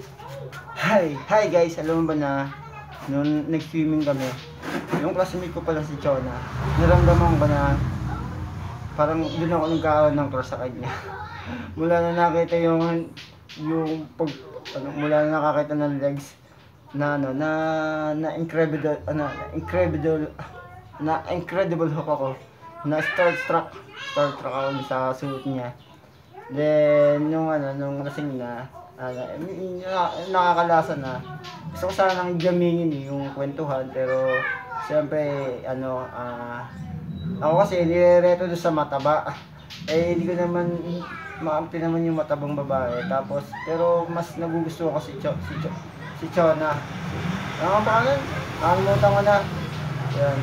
Hi guys, alam mo ba na nung nag-swimming kami, yung classmate ko pala si Chona, naramdaman ko na parang doon ako nagkaroon ng crush sa kanya. Mula na nakita yung pag mula na nakakita ng legs na incredible hook ako, na starstruck ako sa suit niya. Then nung lasing na, nakakalasa na. Gusto ko sanang gamingin yung kwentuhan, pero siyempre ako kasi nirereto doon sa mataba. Hindi ko naman maampi naman yung matabang babae. Tapos pero mas nagugustuhan ko si Chona. Ano ang pangalan? Nakalimutan ko na. Yan.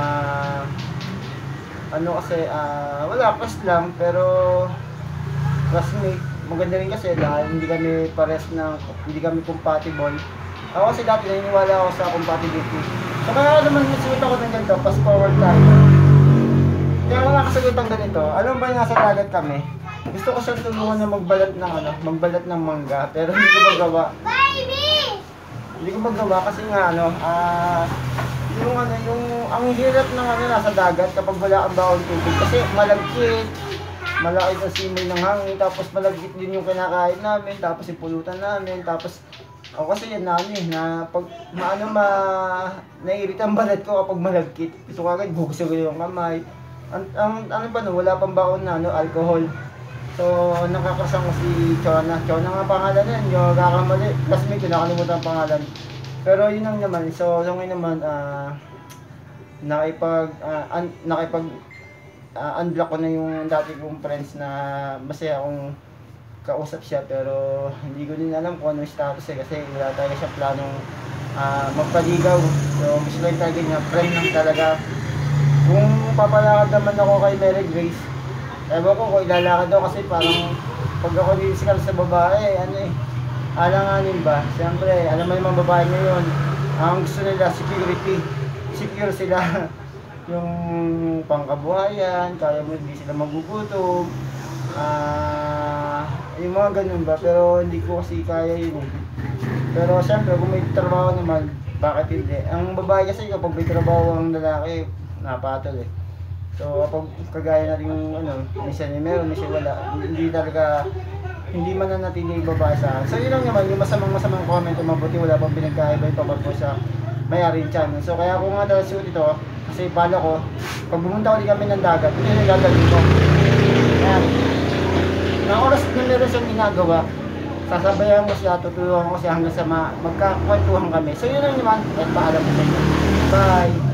Wala, crush lang, pero classmate. Maganda rin kasi dahil hindi kami compatible. Ako kasi dati naniniwala ako sa compatibility. So kaya naman nasuot ako ng ganito, fast forward tayo. Kaya ako nakasagot ang ganito, alam ba nasa dagat kami? Gusto ko siyang tulungan na magbalat ng mangga, pero hindi ko magawa. Hindi ko magawa kasi nga ang hirap ng nasa dagat kapag wala kang baon tubig kasi malagkit. Malaki ang simoy ng hangin, tapos malagkit din yung kinakain namin, tapos yung pulutan namin, tapos ako kasi yan na pag naiirita ang balat ko kapag malagkit. Gusto ko agad gugusto ko yung kamay. Wala pang baon na alcohol. So nakakasama ko si Chona nga pangalan yan, yung kakamali, classmate ko, nakalimutan ang pangalan. Pero yun lang naman, so ngayon naman unblock ko na yung dati kong friends na masaya akong kausap siya, pero hindi ko din alam kung anong status kasi wala talaga siya planong magpaligaw. So mas like talaga niya, friend lang talaga. Kung papalakad naman ako kay Mary Grace, ewan ko kung ilalakad daw kasi parang pag ako disikal sa babae, alanganin ba? Siyempre, alam mo naman babae ngayon, ang gusto nila secure sila. Yung pangkabuhayan, kaya mo hindi sila magugutom, yung mga ganun ba, pero hindi ko kasi kaya yun eh. Pero siyempre kung may trabaho naman, bakit hindi? Ang babae kasi kapag may trabaho ang lalaki, napatol eh. So kapag kagaya natin yung minsan meron, minsan wala, hindi mananatili yung babae sa akin. So yun lang naman, yung masamang comment o mabuti, wala pang pinagkaiba yung pabag ko sa may-ari channel. So kaya kung nga dahil suot ito, kasi pala ko, pag bumunta ulit kami ng dagat, ito yung gagawin ko. Ayan. Na oras na meron siyang ginagawa, sasabayan mo siya, tutulungan ko siya hanggang sa magkakwentuhan kami. So yun lang naman, at paalam ko sa inyo. Bye!